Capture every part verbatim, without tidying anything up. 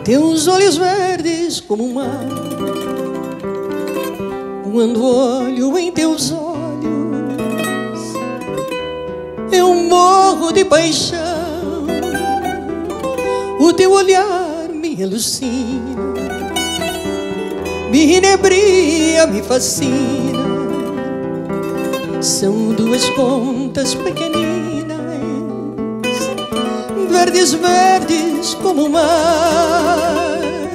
teus olhos verdes como o mar. Quando olho em teus olhos, eu morro de paixão. O teu olhar me alucina, me inebria, me fascina. São duas contas pequeninas, verdes, verdes como o mar.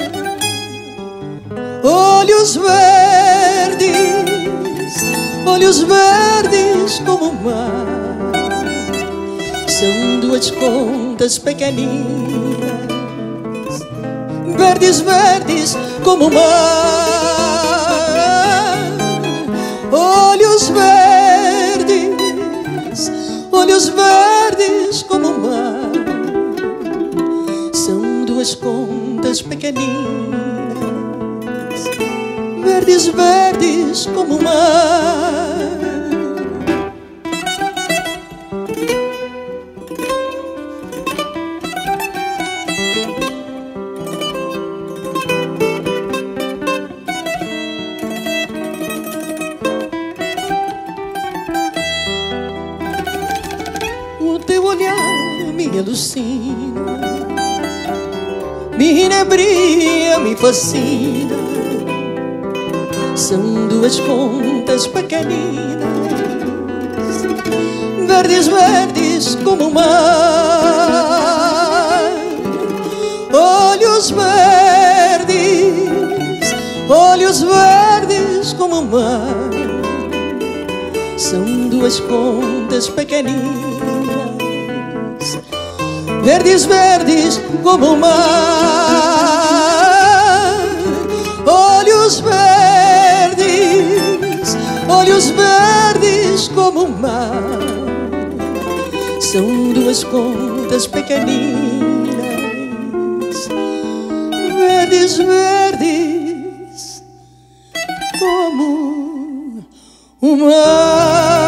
Olhos verdes, olhos verdes como o mar. São duas contas pequeninas, verdes, verdes como o mar. Olhos verdes, olhos verdes como o mar. São duas contas pequeninas, verdes, verdes como o mar. O teu olhar me alucina, me inebria, me fascina. São duas contas pequeninas, verdes, verdes como o mar. Olhos verdes, olhos verdes como o mar. São duas contas pequeninas, verdes, verdes como o mar. Olhos verdes, olhos verdes como o mar. São duas contas pequeninas, verdes, verdes como o mar.